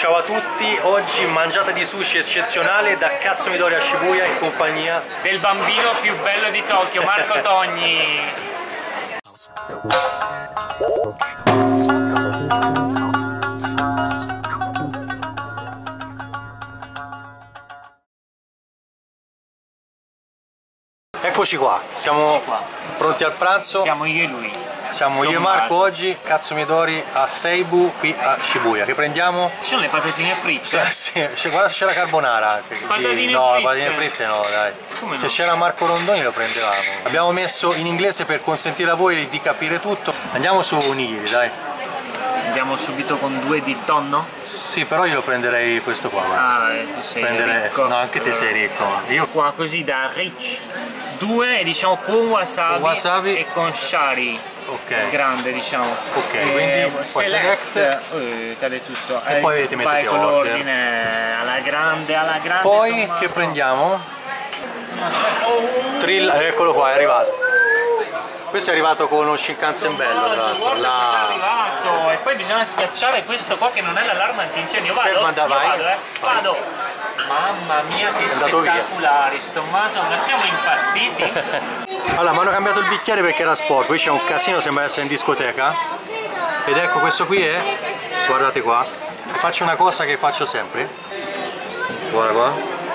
ciao a tutti, oggi mangiata di sushi eccezionale da Cazzo Midori a Shibuya in compagnia del bambino più bello di Tokyo, Marco Togni. Eccoci qua, siamo pronti al pranzo. Siamo io e lui. Siamo io e Marco oggi, Cazzo Midori a Seibu qui a Shibuya. Che prendiamo? Ci sono le patatine fritte. Sì, guarda se c'è la carbonara. Patatine no, fritte. Le patatine fritte no, dai. Come se no? c'era Marco Rondoni lo prendevamo. Abbiamo messo in inglese per consentire a voi di capire tutto. Andiamo su Nigiri, dai. Andiamo subito con 2 di tonno? Sì, però io prendere questo qua. Tu sei ricco. No, anche te sei ricco. Io qua così da rich. 2 diciamo con wasabi e con shari. Ok. Grande diciamo. Ok, quindi select. Cade tutto. E poi vedete, mettete con order. l'ordine alla grande. Poi Tommaso. che prendiamo? Trill, eccolo qua, è arrivato. Questo è arrivato con uno Shinkansen bello, tra l'altro. Guarda che è arrivato. E poi bisogna schiacciare questo qua che non è l'allarme antincendio. Vado. Mamma mia che spettacolari, Tommaso, ma siamo impazziti? Allora, mi hanno cambiato il bicchiere perché era sporco, qui c'è un casino, sembra essere in discoteca. Ed ecco, questo qui è, guardate qua, faccio una cosa che faccio sempre. Guarda qua.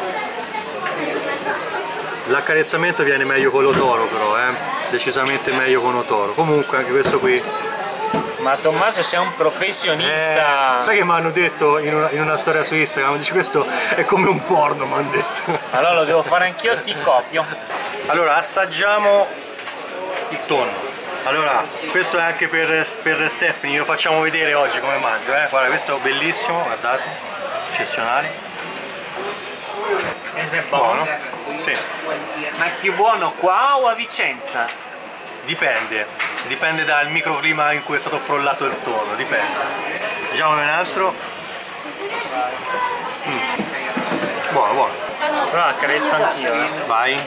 L'accarezzamento viene meglio con l'otoro però, decisamente meglio con l'otoro. Comunque anche questo qui. Ma Tommaso sei un professionista! Sai che mi hanno detto in una storia su Instagram? Dice questo è come un porno, mi hanno detto. Allora lo devo fare anch'io, ti copio. Allora assaggiamo il tonno. Allora, questo è anche per Stephanie, lo facciamo vedere oggi come mangio, Guarda, questo è bellissimo, guardate, eccezionale. Questo è buono? Sì. Ma è più buono qua o a Vicenza? Dipende dal microclima in cui è stato frollato il tonno, dipende. Leggiamone un altro. Buono. Però accarezzo anch'io. Vai.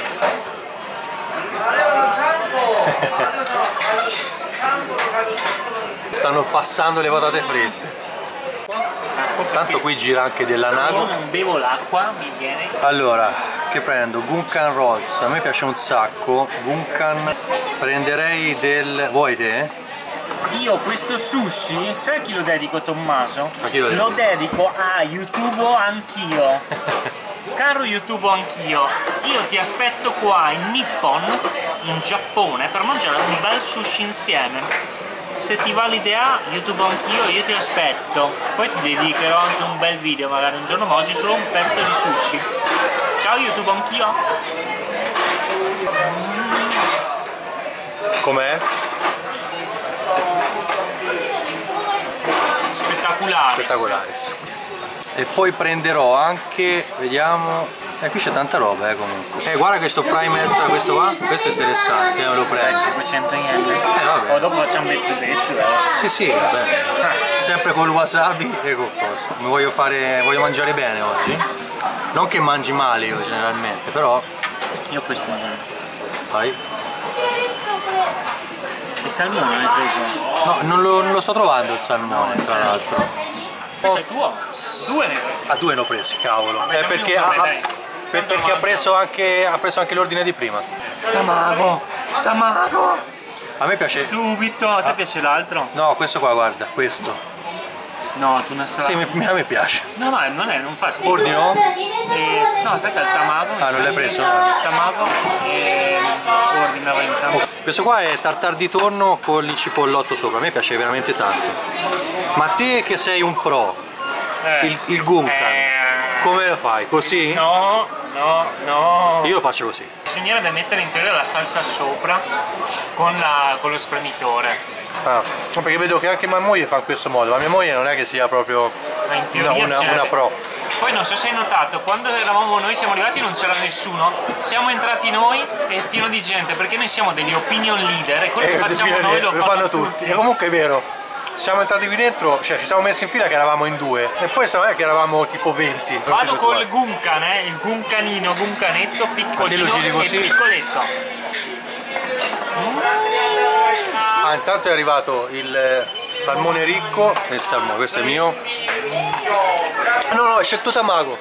Stanno passando le patate fritte. Tanto qui gira anche della nago. Io non bevo l'acqua, mi viene. Allora, che prendo? Gunkan Rolls, a me piace un sacco. Gunkan, prenderei del... vuoi te? Io questo sushi, sai a chi lo dedico, Tommaso? A chi lo dedico? Lo dedico a YouTube anch'io. Caro YouTube anch'io, io ti aspetto qua in Nippon, in Giappone, per mangiare un bel sushi insieme. Se ti va l'idea, YouTube anch'io, io ti aspetto. Poi ti dedicherò anche un bel video, magari un giorno, ma oggi solo un pezzo di sushi. Ciao YouTube anch'io. Com'è? Spettacolare. Spettacolare. E poi prenderò anche, vediamo... qui c'è tanta roba comunque. Guarda questo Prime Extra, questo qua, questo è interessante, me lo prendo. 500 yen. Vabbè. O dopo facciamo pezzo. Sì, vabbè. Sempre col wasabi e con cosa. Voglio mangiare bene oggi. Non che mangi male io generalmente, però. Io questo non. Vai. Il salmone l'hai preso? No, non lo sto trovando il salmone, tra l'altro. Questo è tuo? 2 ne hai presi? A 2 ne ho presi, cavolo. Vabbè, perché ha preso anche l'ordine di prima. Tamago! A me piace. Subito! A te piace l'altro? No, questo qua, guarda, questo. No, tu ne sai. Sì, a me piace. No, non fa schifo. Ordino? No, aspetta, il tamago. Ah, non l'hai preso? Il tamago e ordina il tamago. Questo qua è tartar di tonno con l'incipollotto sopra, a me piace veramente tanto. Ma te che sei un pro, il Gunkan, come lo fai? Così? No. Io lo faccio così. Bisognerebbe mettere in teoria la salsa sopra con lo spremitore. Perché vedo che anche mia moglie fa in questo modo, ma mia moglie non è che sia proprio Ma in teoria una pro. Poi non so se hai notato, quando eravamo noi, siamo arrivati non c'era nessuno, siamo entrati noi e è pieno di gente, perché noi siamo degli opinion leader e quello che facciamo noi lo fanno tutti. E comunque è vero, siamo entrati qui dentro, cioè ci siamo messi in fila che eravamo in 2 e poi sapete che eravamo tipo 20. Vado col Gunkan, il Gunkanetto piccolino e piccoletto. Intanto è arrivato il salmone ricco, questo è mio. Oh, c'è tutta mago.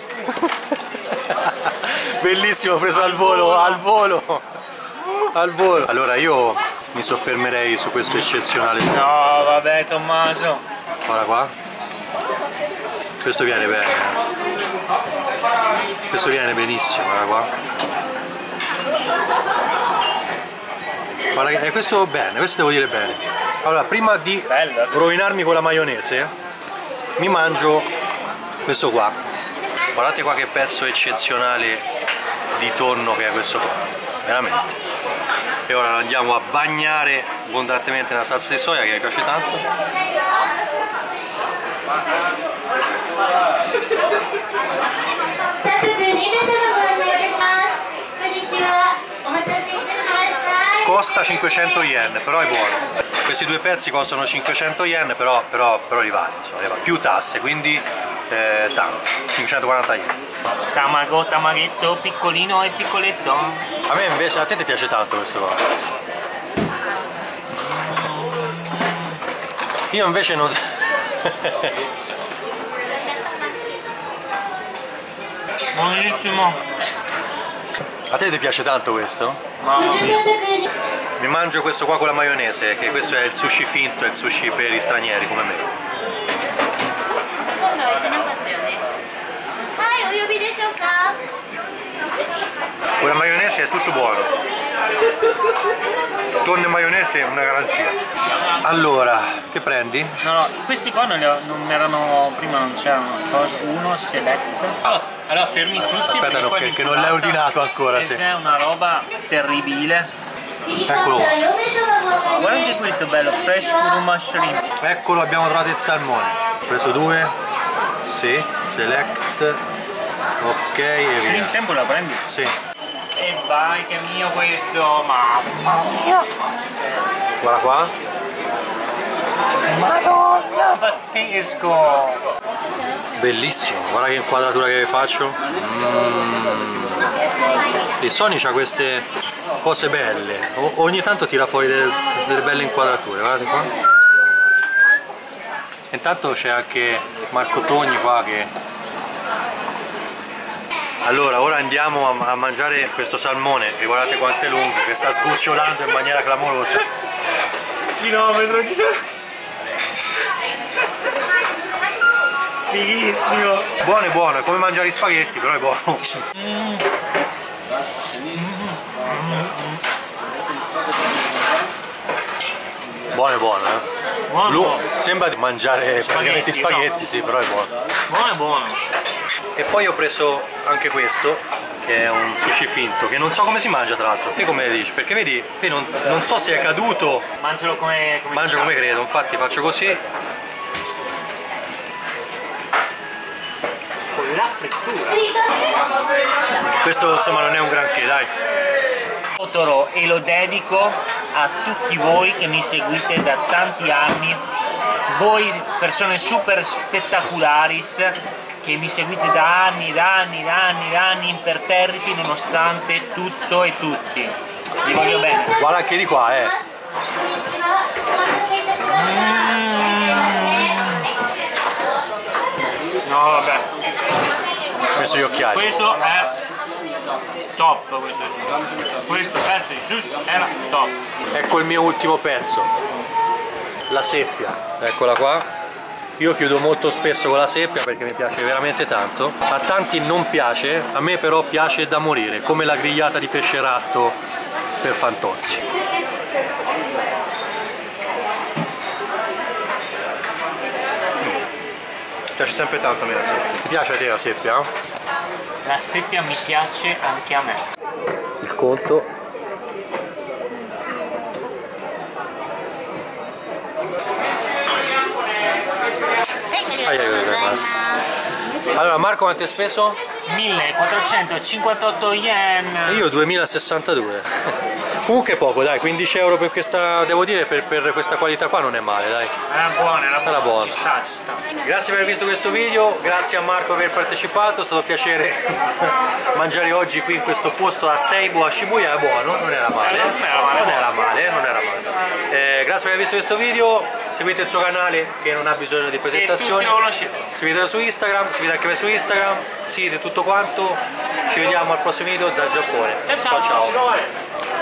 Bellissimo, preso al volo, al volo. Al volo. Allora io mi soffermerei su questo eccezionale. No, vabbè, Tommaso. Guarda qua. Questo viene bene. Questo viene benissimo, guarda qua. Guarda che questo bene, questo devo dire bene. Allora, prima di rovinarmi con la maionese, mi mangio questo qua. Guardate qua che pezzo eccezionale di tonno che è questo qua, veramente. E ora lo andiamo a bagnare abbondantemente nella salsa di soia che mi piace tanto. Costa 500 yen, però è buono. Questi due pezzi costano 500 yen, però li vale, insomma, più tasse, quindi tanto, 540 yen. Tamaghetto piccolino e piccoletto. A me invece, a te ti piace tanto questo qua. Io invece non... Buonissimo. A te ti piace tanto questo? Mamma mia. Mi mangio questo qua con la maionese, che questo è il sushi finto, è il sushi per gli stranieri come me. Con la maionese è tutto buono. Tonno e maionese è una garanzia. Allora, che prendi? No, questi qua non erano, prima non c'erano. Uno select. Allora fermi tutti. Aspetta, no, che non l'hai ordinato ancora. Sì. È una roba terribile. Eccolo qua. Guarda anche questo bello, fresh kuruma shrimp. Eccolo, abbiamo trovato il salmone. Ho preso due. Sì, select. Ok, e via. In tempo la prendi? Sì. E vai che è mio questo, mamma mia! Guarda qua. Madonna, pazzesco! Bellissimo, guarda che inquadratura che faccio. Il Sony c'ha queste cose belle, ogni tanto tira fuori delle belle inquadrature, guardate qua. Intanto c'è anche Marco Togni qua che... Allora, ora andiamo a mangiare questo salmone e guardate quanto è lungo, che sta sgocciolando in maniera clamorosa. Chilometro. Fighissimo. Buono è buono, è come mangiare gli spaghetti, però è buono. Buono è buono, eh. Buono. Sembra di mangiare praticamente spaghetti, no. Sì, però è buono. Buono è buono. E poi ho preso anche questo, che è un sushi finto, che non so come si mangia tra l'altro. Te come dici? Perché vedi, qui non so se è caduto. Mangialo come mangio come credo, infatti faccio così. Con la frittura. Questo insomma non è un granché, dai. Totoro, e lo dedico a tutti voi che mi seguite da tanti anni, voi persone super spettacularis che mi seguite da anni imperterriti nonostante tutto e tutti. Vi voglio bene. Guarda anche di qua, No vabbè. Ci ho messo gli occhiali. Questo è top, questo pezzo di sushi era top. Ecco il mio ultimo pezzo, la seppia, eccola qua. Io chiudo molto spesso con la seppia perché mi piace veramente tanto. A tanti non piace, a me però piace da morire, come la grigliata di pesce ratto per Fantozzi. Mi piace sempre tanto a me la seppia. Ti piace a te la seppia? La seppia mi piace anche a me. Il conto. Allora Marco, quanto hai speso? 1458 yen. Io 2062. Comunque poco, dai, 15 euro per questa, devo dire, per questa qualità qua non è male, dai. Era buona. Ci sta. Grazie per aver visto questo video, grazie a Marco per aver partecipato, è stato un piacere mangiare oggi qui in questo posto a Seibu a Shibuya, è buono, non era male. Grazie per aver visto questo video, seguite il suo canale che non ha bisogno di presentazioni. E tutti lo conoscete. Seguitelo su Instagram, seguite anche me su Instagram, seguite tutto quanto. Ci vediamo al prossimo video dal Giappone. Ciao ciao! Ciao.